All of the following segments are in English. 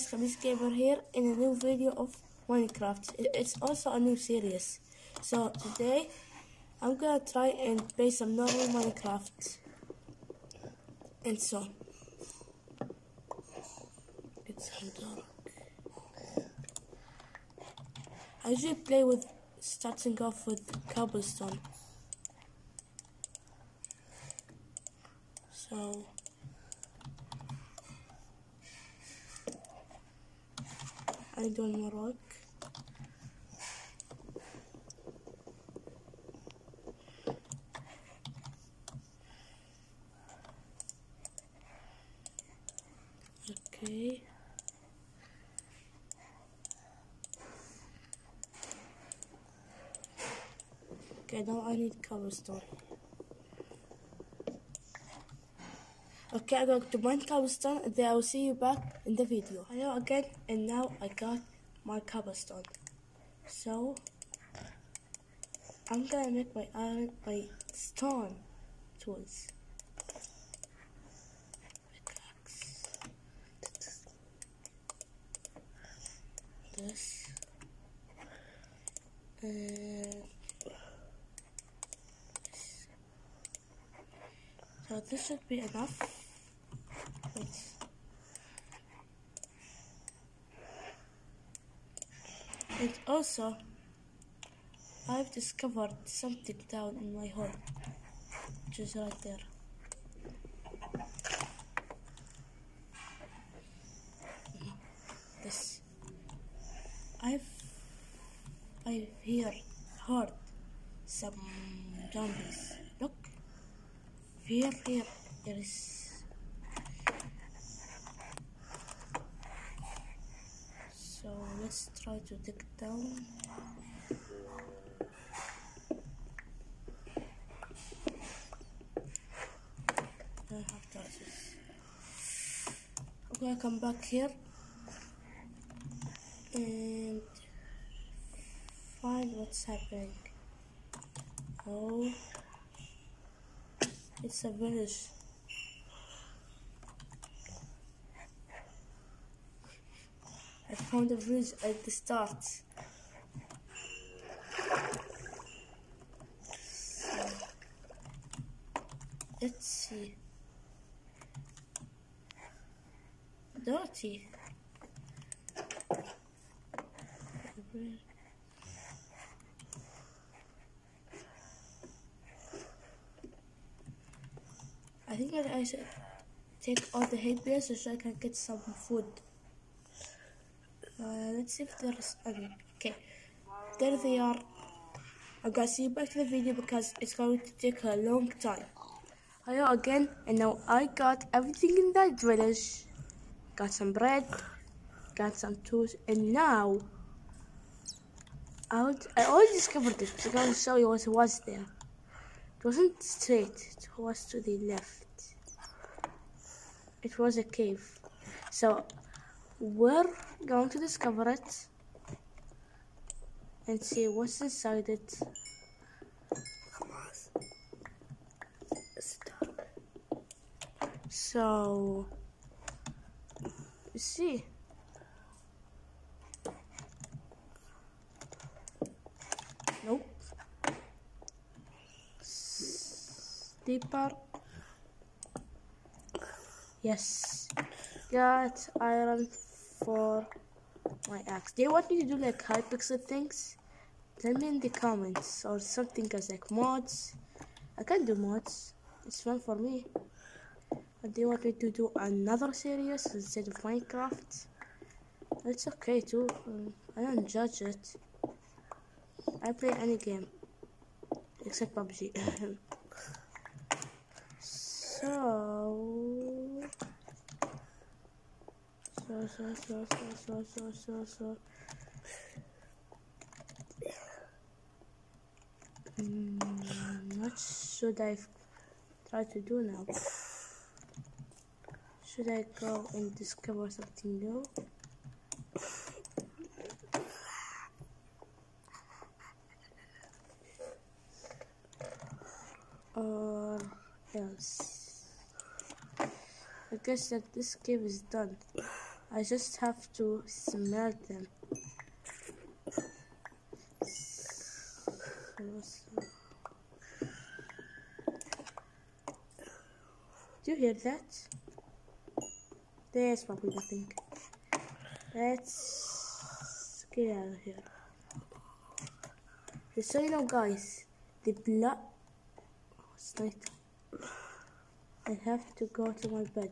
guys, Khamis Gamer here in a new video of Minecraft. It's also a new series. So today I'm gonna try and play some normal Minecraft. And so it's dark. I usually play with starting off with cobblestone. So I do more rock. Okay. Okay, now I need cobblestone. Okay, I'm going to mine cobblestone and then I will see you back in the video. Hello again, and now I got my cobblestone. So I'm gonna make my stone tools. This and this. So this should be enough. Wait. And also, I've discovered something down in my hole, which is right there. This. I've heard some zombies. Look, here there is. So let's try to dig down. I have torches. Okay, come back here and find what's happening. Oh, it's a village. I found a village at the start. So, let's see. Dirty. I think I should take all the hay bales so I can get some food. Let's see if there's any. Okay, there they are. I'm gonna see you back to the video because it's going to take a long time. Hello again, and now I got everything in that village. Got some bread, got some tools, and now I already discovered this. I'm going to show you what was there. It wasn't straight, it was to the left. It was a cave. So we're going to discover it and see what's inside it. So you see, nope. Deeper. Yes. Got iron for my axe. Do you want me to do like hypixel things? Tell me in the comments, or something else like mods. I can do mods. It's fun for me. But do you want me to do another series instead of Minecraft? It's okay too. I don't judge it. I play any game except PUBG. So what should I try to do now? Should I go and discover something new? Or else? I guess that this cave is done. I just have to smell them. Do you hear that? There's probably nothing. Let's get out of here. Just so you know, guys, the blood. It's night. I have to go to my bed.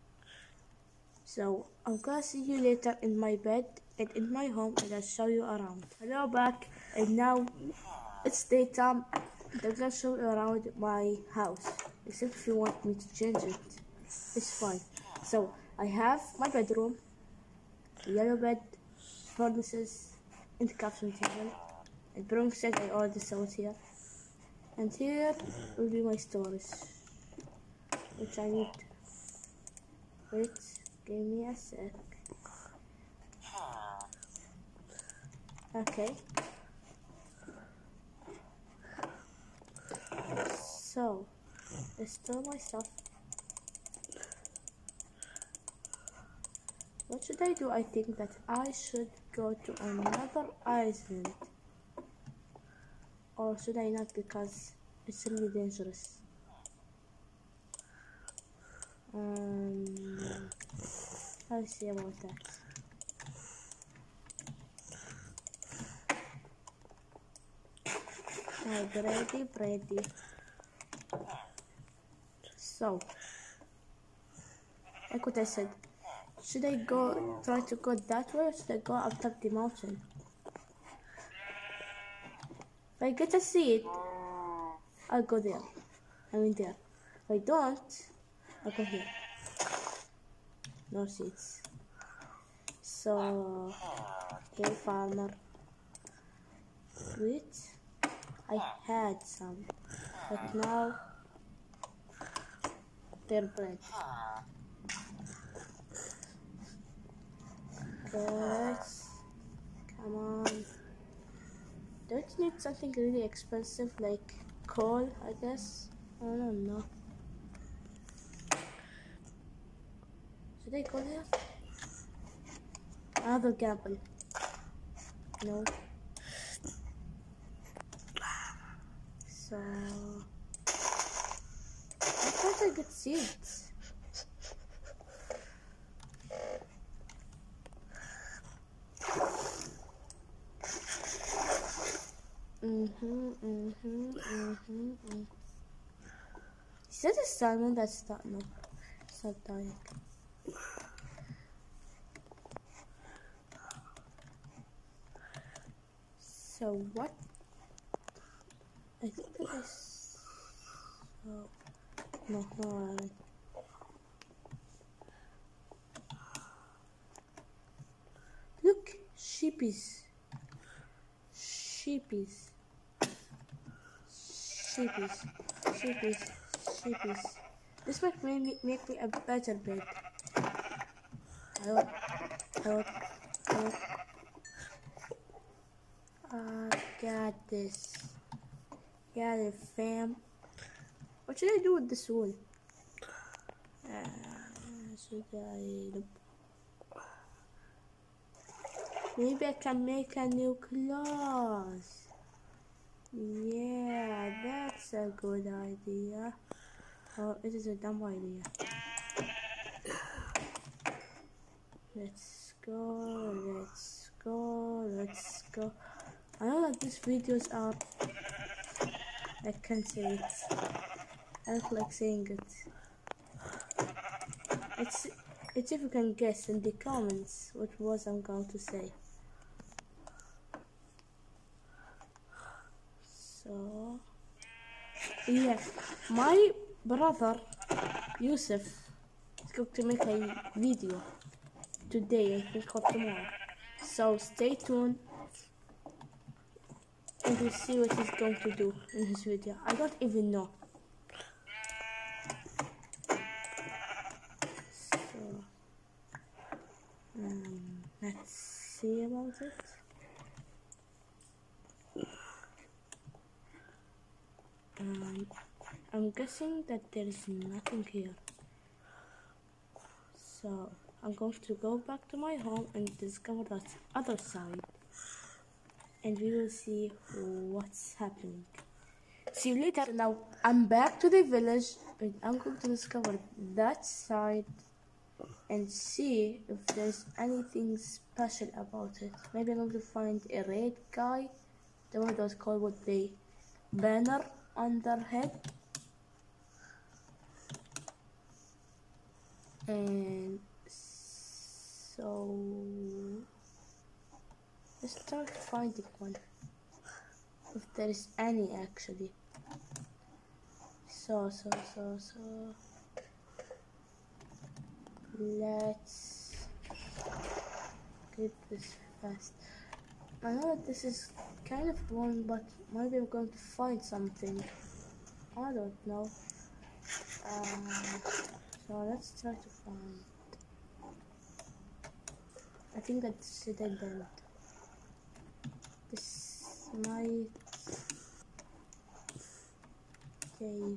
So I'm gonna see you later in my bed and in my home, and I'll show you around. Hello back, and now it's daytime. I'm gonna show you around my house. Except if you want me to change it, it's fine. So I have my bedroom, yellow bed, furnaces, and the crafting table. And broom set I already saw it here. And here will be my storage, which I need. Wait, give me a sec. Okay. So, I store my stuff. What should I do? I think that I should go to another island. Or should I not, because it's really dangerous. I'll see about that. Ready. So, like what I said, should I try to go that way, or should I go up top the mountain? If I get a seed, I'll go there. There. If I don't, I'll go here. No seeds. So, hey farmer. Wait, I had some, but now they're bred. Good. Come on. Don't you need something really expensive like coal, I guess? I don't know. Should I go there? Another gamble. No. So I thought I get seeds. Is that a salmon that's not? No, it's not dying. So what? I think that I saw. No, I haven't. Look, sheepies. This might make me a better bed. Help. Got this. Got it, fam. What should I do with this wool? Should I... Nope. Maybe I can make a new cloth. Yeah, that's a good idea. Oh, it is a dumb idea. Let's go. I know that these videos are... I can't say it. I don't like saying it. It's if you can guess in the comments what was I'm going to say. So yeah, my brother Yusuf is going to make a video today, I think, or tomorrow. So stay tuned and we'll see what he's going to do in his video. I don't even know. So let's see about it. I'm guessing that there is nothing here. So I'm going to go back to my home and discover that other side. And we will see what's happening. See you later. Now I'm back to the village and I'm going to discover that side and see if there's anything special about it. Maybe I'm going to find a red guy, the one that was called with the banner on their head. And so let's start finding one, if there is any actually. So let's get this fast. I know that this is kind of long, but maybe I'm going to find something. I don't know. So let's try to find. I think that's a dead end. This might take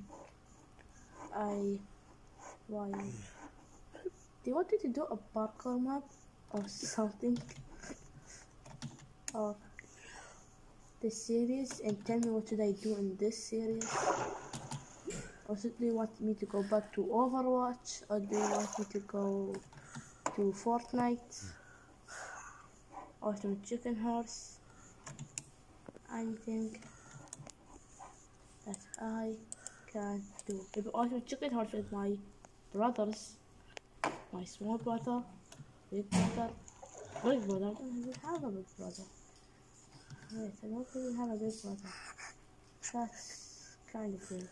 why? Do you want me to do a parkour map or something? Or this series and tell me what should I do in this series? Or should you want me to go back to Overwatch, or do you want me to go to Fortnite or to Chicken Horse? Anything that I can do. Maybe also Chicken Horse with my brothers, my small brother, big brother. I don't have a big brother. Wait, I don't really have a big brother. That's kind of weird.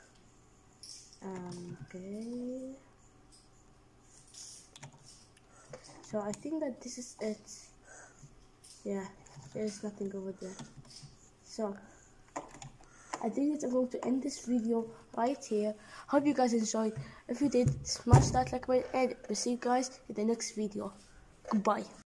Okay. So I think that this is it. Yeah, there's nothing over there. So I think that I'm going to end this video right here. Hope you guys enjoyed. If you did, smash that like button and we'll see you guys in the next video. Goodbye.